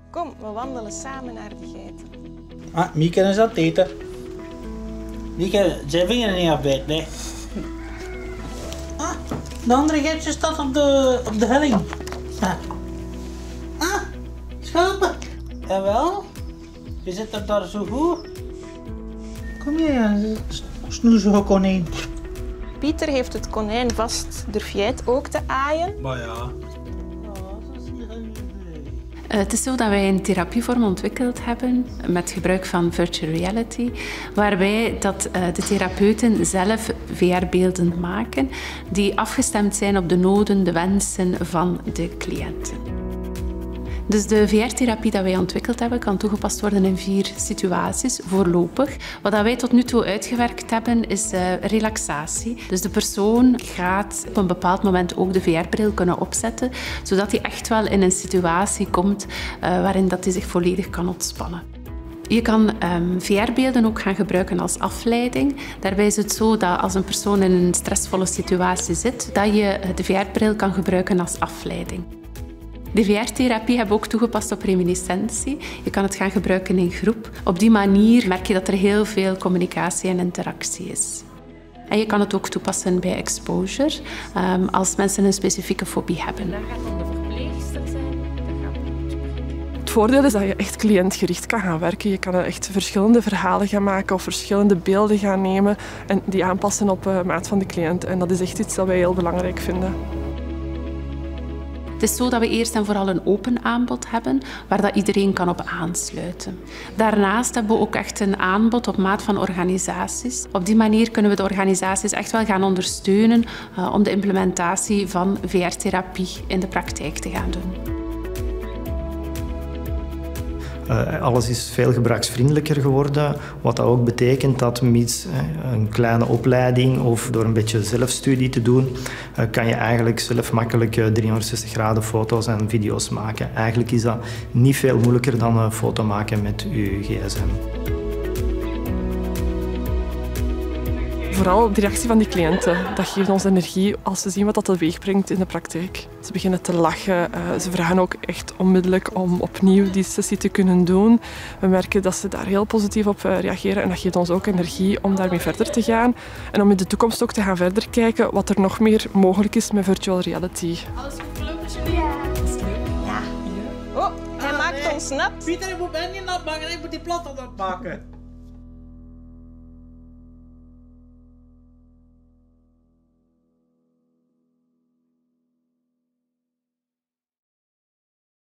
Kom, we wandelen samen naar de geiten. Ah, Mieke is aan het eten. Mieke, zijn vinger niet afbijt, nee. Ah, de andere geitje staat op de helling. Ah, schapen. Jawel, je zit er daar zo goed. Kom hier, snoezige konijn. Pieter heeft het konijn vast. Durf jij het ook te aaien? Maar ja. Het is zo dat wij een therapievorm ontwikkeld hebben met gebruik van virtual reality, waarbij dat de therapeuten zelf VR-beelden maken die afgestemd zijn op de noden, de wensen van de cliënten. Dus de VR-therapie die wij ontwikkeld hebben, kan toegepast worden in 4 situaties, voorlopig. Wat wij tot nu toe uitgewerkt hebben, is relaxatie. Dus de persoon gaat op een bepaald moment ook de VR-bril kunnen opzetten, zodat hij echt wel in een situatie komt waarin dat hij zich volledig kan ontspannen. Je kan VR-beelden ook gaan gebruiken als afleiding. Daarbij is het zo dat als een persoon in een stressvolle situatie zit, dat je de VR-bril kan gebruiken als afleiding. De VR-therapie hebben we ook toegepast op reminiscentie. Je kan het gaan gebruiken in groep. Op die manier merk je dat er heel veel communicatie en interactie is. En je kan het ook toepassen bij exposure, als mensen een specifieke fobie hebben. Dan gaat het de verpleegster zijn. Het voordeel is dat je echt cliëntgericht kan gaan werken. Je kan echt verschillende verhalen gaan maken of verschillende beelden gaan nemen en die aanpassen op maat van de cliënt. En dat is echt iets dat wij heel belangrijk vinden. Het is zo dat we eerst en vooral een open aanbod hebben, waar dat iedereen kan op aansluiten. Daarnaast hebben we ook echt een aanbod op maat van organisaties. Op die manier kunnen we de organisaties echt wel gaan ondersteunen om de implementatie van VR-therapie in de praktijk te gaan doen. Alles is veel gebruiksvriendelijker geworden, wat dat ook betekent dat mits een kleine opleiding of door een beetje zelfstudie te doen, kan je eigenlijk zelf makkelijk 360 graden foto's en video's maken. Eigenlijk is dat niet veel moeilijker dan een foto maken met je gsm. Vooral de reactie van die cliënten, dat geeft ons energie als ze zien wat dat teweeg brengt in de praktijk. Ze beginnen te lachen, ze vragen ook echt onmiddellijk om opnieuw die sessie te kunnen doen. We merken dat ze daar heel positief op reageren en dat geeft ons ook energie om daarmee verder te gaan. En om in de toekomst ook te gaan verder kijken wat er nog meer mogelijk is met virtual reality. Alles goed gelopen, Julie? Ja, dat is leuk. Ja. Oh, hij maakt ons nat. Pieter, je moet mij niet nat maken, ik moet die plat nat maken.